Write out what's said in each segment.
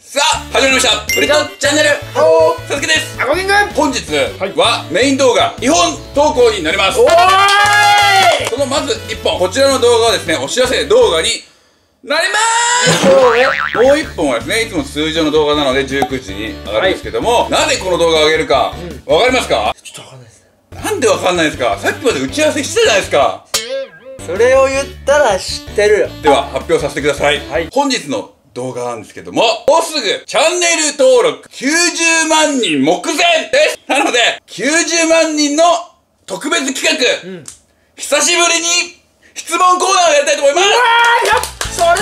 さあ始まりましたブリトチャンネルさすけです。本日はメイン動画2本投稿になります。そのまず1本、こちらの動画はですね、お知らせ動画になりますもう1本はですね、いつも通常の動画なので19時に上がるんですけども、なぜこの動画を上げるかわかりますか？ ちょっとわかんないです。 なんでわかんないですか？さっきまで打ち合わせしてたじゃないですか。 それを言ったら知ってるよ。 では発表させてください。本日の動画なんですけども、もうすぐチャンネル登録90万人目前です。なので90万人の特別企画、久しぶりに質問コーナーをやりたいと思います。 それ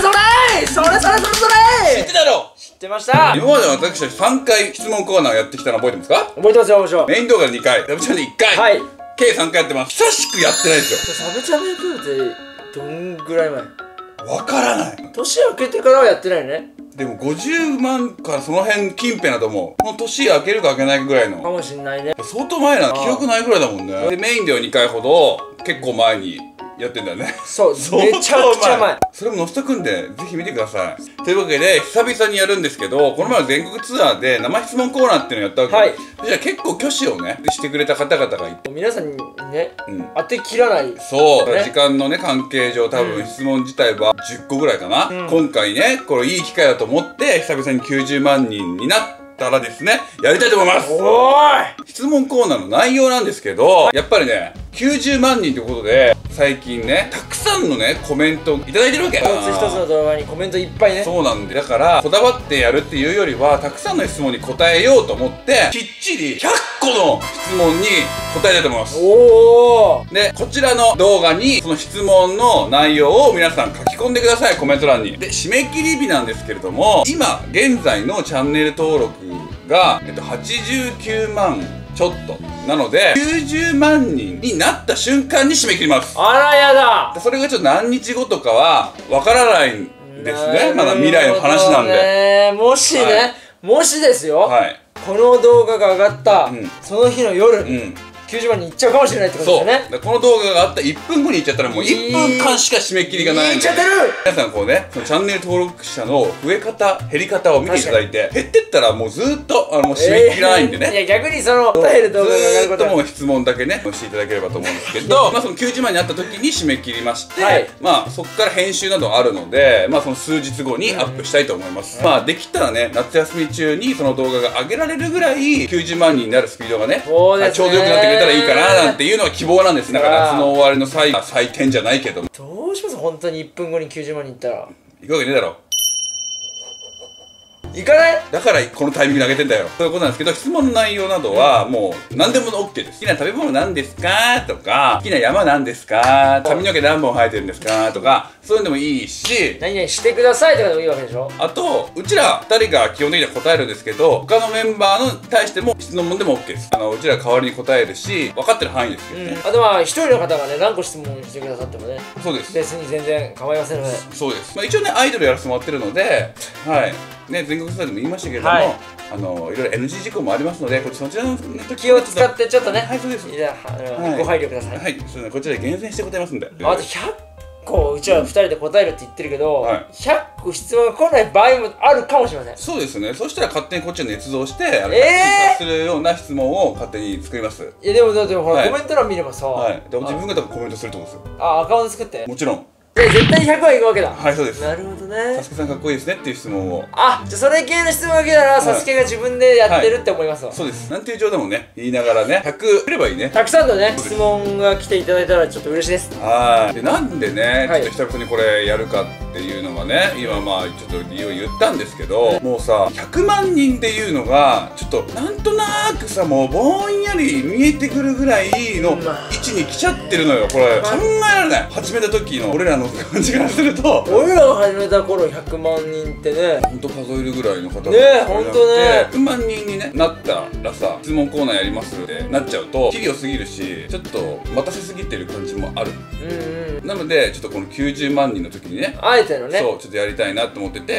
知ってたろ？ 知ってました。 今まで私たち3回質問コーナーをやってきたの覚えてますか？ 覚えてますよ、もちろん。 メイン動画で2回、ダブチャンで1回、 はい、 計3回やってます。久しくやってないですよ。 サブチャンネル登録ってどんぐらい前？ わからない。 年明けてからはやってないね。 でも50万からその辺近辺だと思う。もう年明けるか明けないぐらいのかもしんないね。 相当前な、記憶ないぐらいだもんね。でメインでは2回ほど結構前にやってんだよね。 そう、めちゃくちゃ前。 それも載せとくんでぜひ見てください。というわけで久々にやるんですけど、この前は全国ツアーで生質問コーナーっていうのをやったわけ。そしたら結構挙手をねしてくれた方々がいて、 皆さんにね、当てきらない。 そう、時間のね関係上多分質問自体は10個ぐらいかな。今回ねこれいい機会だと思って久々に90万人になったらですね、やりたいと思います。質問コーナーの内容なんですけど、やっぱりね90万人ということで最近ねたくさんのねコメントをいただいてるわけ。 一つ一つの動画にコメントいっぱいね。 そうなんで、だからこだわってやるっていうよりはたくさんの質問に答えようと思ってきっちり100個の質問に答えたいと思います。でこちらの動画にその質問の内容を皆さん書き込んでください、コメント欄に。で締め切り日なんですけれども、今現在のチャンネル登録が、89万ちょっとなので90万人になった瞬間に締め切ります。 あらやだ。 それがちょっと何日後とかはわからないんですね。まだ未来の話なんで。 もしね、もしですよ、この動画が上がったその日の夜90万人いっちゃうかもしれないってことですよね。 そう、この動画があった1分後にいっちゃったらもう1分間しか締め切りがないんで、皆さんこうねそのチャンネル登録者の増え方減り方を見ていただいて、減ってったらもうずっともう締め切らないんでね。 いや逆にその答える動画が上がることずっともう質問だけねしていただければと思うんですけどまあその90万になった時に締め切りまして、まあそこから編集などあるので、まあその数日後にアップしたいと思います。まあできたらね夏休み中にその動画が上げられるぐらい90万人になるスピードがねちょうどよくなってくれたらいいかななんていうのが希望なんです。だから夏の終わりの採点じゃないけども、 どうします？本当に1分後に90万人いったら行くわけねえだろ。 行かない。 だからこのタイミングで上げてんだよ。そういうことなんですけど、質問の内容などはもう何でも OK です。好きな食べ物なんですかとか、好きな山なんですか、髪の毛何本生えてるんですかとか、そういうのもいいし、 何々してくださいとかでもいいわけでしょ。あとうちら2人が基本的には答えるんですけど、他のメンバーに対しても質問でも OK です。うちら代わりに答えるし、分かってる範囲ですけどね。 あとは1人の方がね何個質問してくださってもね、 そうです、 別に全然構いませんので。 そうです。まあ一応ねアイドルやらせてもらってるので、はいね、全国ツアーでも言いましたけれども、いろいろ NG 事項もありますので、そちらの気を使ってちょっとね、 はい、そうです。 ご配慮ください。 はい、こちらで厳選して答えますんで。 あと100個うちら2人で答えるって言ってるけど、100個質問が来ない場合もあるかもしれません。そうですね。そしたら勝手にこっちが捏造して、するような質問を勝手に作ります。いやでもだってほらコメント欄見ればさ、 自分が多分コメントするってことですよ。 アカウント作って。 もちろん。 絶対に100はいくわけだ。 はい、そうです。 なるほどね。 サスケさんかっこいいですねっていう質問を。 じゃあそれ系の質問が来たらサスケが自分でやってるって思いますわ。 そうです。なんていう冗談もね言いながらね、100来ればいいね。 たくさんのね質問が来ていただいたらちょっと嬉しいです。 でなんでねちょっと久々にこれやるかっていうのがね、今まあちょっと理由を言ったんですけど、もうさ100万人っていうのがちょっとなんとなくさもうぼんやり見えてくるぐらいの位置に来ちゃってるのよ。これ考えられない。始めた時の俺らの感じからすると、 俺らが始めた頃100万人ってね、 ほんと数えるぐらいの方がね、ほんとね 100万人に、ね、なったらさ質問コーナーやりますってなっちゃうと企業すぎるし、ちょっと待たせすぎてる感じもある。なのでちょっとこの90万人の時にね、 あえてのね、 そうちょっとやりたいなと思ってて、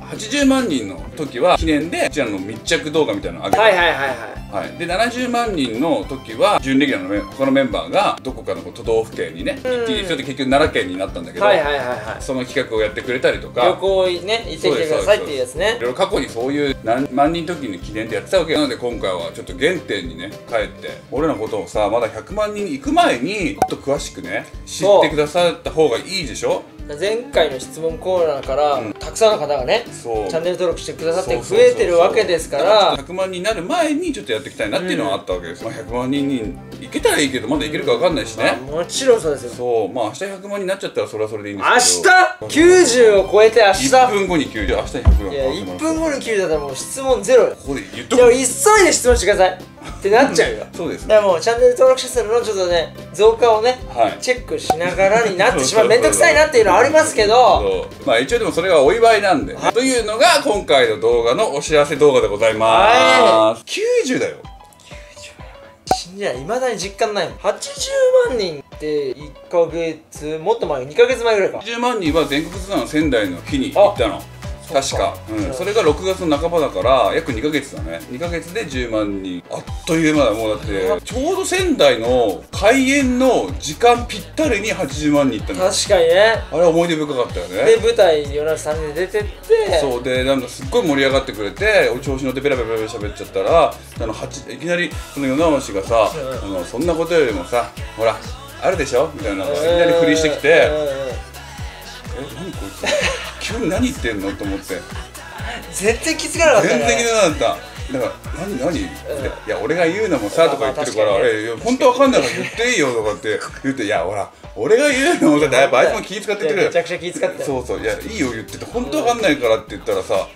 80万人の時は記念でこちらの密着動画みたいなのを上げて、で70万人の時は準レギュラーの他のメンバーがどこかの都道府県にね行っていいですよって結局奈良県になったんだけど、その企画をやってくれたりとか、 旅行ね行ってきてくださいっていうやつね。 いろいろ過去にそういう何万人の時に記念でやってたわけなので、今回はちょっと原点にね帰って俺らのことをさ、まだ100万人に行く前にもっと詳しくね知ってくださった方がいいでしょ。 前回の質問コーナーから、たくさんの方がねチャンネル登録してくださって増えてるわけですから、 100万人になる前にちょっとやっていきたいなっていうのはあったわけです。100万人に行けたらいいけど、まだ行けるか分かんないしね。 もちろんそうですよ。 そう明日100万人になっちゃったらそれはそれでいいんですけど、 明日90を超えて明日 1分後に90、明日100万。 いや1分後に90だったらもう質問ゼロよ。 ここで言っとく。 でも急いで質問してくださいってなっちゃうよ。 そうですね。 だからもうチャンネル登録者数のちょっとね増加をね、チェックしながらになってしまう、めんどくさいなっていうのはありますけど、 まあ一応でもそれはお祝いなんで、というのが今回の動画のお知らせ動画でございます。90だよ。 信じない、未だに実感ないもん。80万人って1ヶ月もっと前、2ヶ月前ぐらいか。 80万人は全国ツアーの仙台の日に行ったの。確か、それが6月の半ばだから約2ヶ月だね。2ヶ月で10万人、あっという間だ。もうだってちょうど仙台の開演の時間ぴったりに80万人行ったの。 確かにね。 あれは思い出深かったよね。 で舞台夜中3人で出てって、 そうでなんかすっごい盛り上がってくれて、俺調子乗ってベラベラベラ喋っちゃったら、いきなりその世直しがさ、そんなことよりもさ、ほらあるでしょみたいな、いきなり振りしてきて、何こいつ急に何言ってんのと思って、 全然気づかなかったね。 全然気づかなかった。だから何いや俺が言うのもさとか言ってるから「本当わかんないから言っていいよ」とかって言って、いやほら俺が言うのもさ、やっぱあいつも気遣ってくる。 めちゃくちゃ気遣ってそうそう、いやいいよ言ってて、本当わかんないからって言ったらさ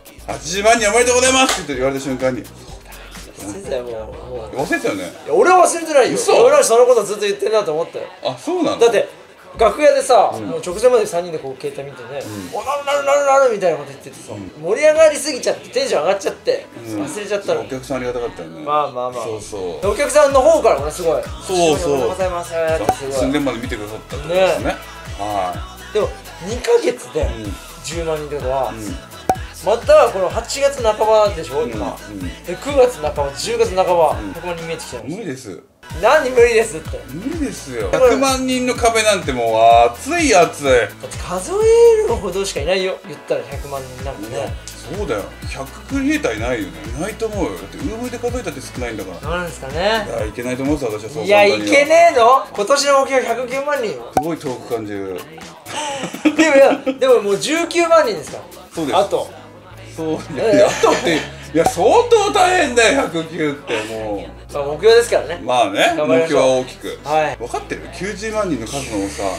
「80万人おめでとうございます」って言われた瞬間に忘れてたよ。もう忘れてたよね。 俺は忘れてないよ。俺はそのことずっと言ってんなと思ったよ。 あ、そうなんだ。 だって楽屋でさ、もう直前まで3人でこう携帯見てね、おなるなるなるなるみたいなこと言っててさ、盛り上がりすぎちゃってテンション上がっちゃって忘れちゃったの。 お客さんありがたかったよね。 まあまあまあ、 そうそう、 お客さんの方からもねすごいそうそう、おはようございますってすごい寸前まで見てくださったってことですね。はい。 でも2ヶ月で10万人ってことは、またこの8月半ばでしょ今、で9月半ば10月半ば100万人見えてきちゃう。 無理です。 何無理ですって。 無理ですよ。100万人の壁なんてもう熱い熱い。だって数えるほどしかいないよ、言ったら100万人なんてね。 そうだよ、100クリエイターいないよね。いないと思うよ。だってUberで数えたって少ないんだから。 なんですかね。 いやいけないと思うんです、私は。そういやいけねえの。今年の目標109万人よ。 すごい遠く感じる。 でももう19万人ですから。 そうです。 あとそう、いやあとっていや相当大変だよ109ってもう。 目標ですからね。 まあね、目標は大きく。 はい。 分かってる？90万人の数のさ。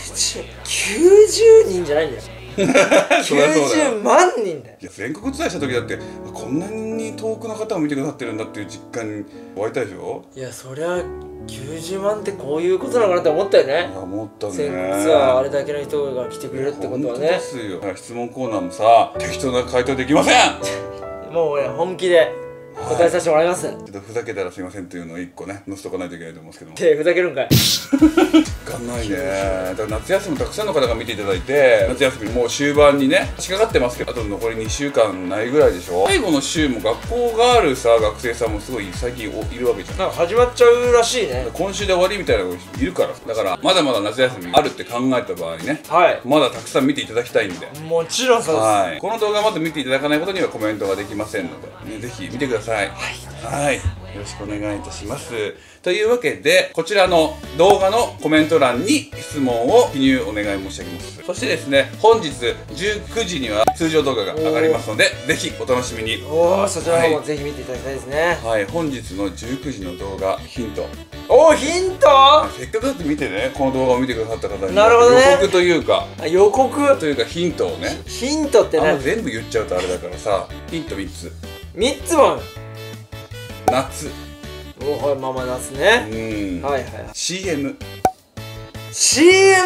90人じゃないんだよ。90万人だよ。 いや全国ツアーした時だってこんなに遠くの方を見てくださってるんだっていう実感に湧いたでしょ。 いやそりゃ90万ってこういうことなのかなって思ったよね。 思ったね。 全国ツアーあれだけの人が来てくれるってことはね。 本当ですよ。質問コーナーもさ適当な回答できません。 もう俺本気で答えさせてもらいます。 ちょっとふざけたらすいませんというのを1個ね載せとかないといけないと思うんですけども。 ふざけるんかい。 時間ないね。だから夏休みたくさんの方が見ていただいて、夏休みもう終盤にね差し掛かってますけど、あと残り2週間ないぐらいでしょ。最後の週も学校があるさ学生さんもすごい最近いるわけじゃん。 なんか始まっちゃうらしいね。 今週で終わりみたいな子いるから。だからまだまだ夏休みあるって考えた場合ね、まだたくさん見ていただきたいんで。 もちろんそうです。 この動画まだ見ていただかないことにはコメントができませんので、ぜひ見てください。はい、よろしくお願いいたします。というわけでこちらの動画のコメント欄に質問を記入お願い申し上げます。そしてですね、本日19時には通常動画が上がりますので、ぜひお楽しみに。 そちらの方もぜひ見ていただきたいですね。 はい、本日の19時の動画ヒント。 ヒント。 せっかくだって見てね、この動画を見てくださった方になるほどね、 予告というかというかヒントをね。 ヒントって何？ 全部言っちゃうとあれだからさ、ヒント3つ。 3つも。 夏。 まあまあ夏ね。 はいはい。CM。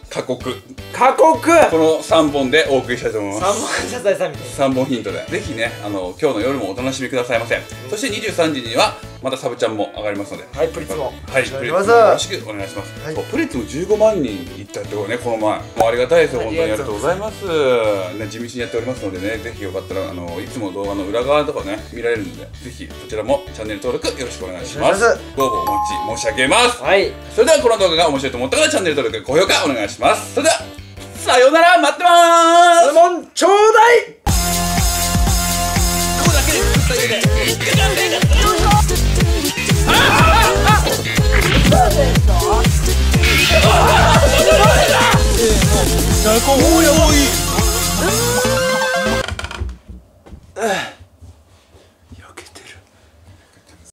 過酷過酷この3本でお送りしたいと思います。 3本サザエさんみたいな 3本ヒントでぜひね今日の夜もお楽しみくださいませ。そして23時にはまたサブちゃんも上がりますので、 はい、プリッツもはい、プリッツもよろしくお願いします。そうプリッツも15万人いったってことね、この前もうありがたいですよ、本当にありがとうございますね。地道にやっておりますのでね、ぜひよかったらいつも動画の裏側とかね見られるので、ぜひこちらもチャンネル登録よろしくお願いします。ご応募お待ち申し上げます。はい、それではこの動画が面白いと思ったらチャンネル登録高評価お願いします。それではさようなら、待ってまーす。 質問ちょうだい。 ここだけで作った家で誰か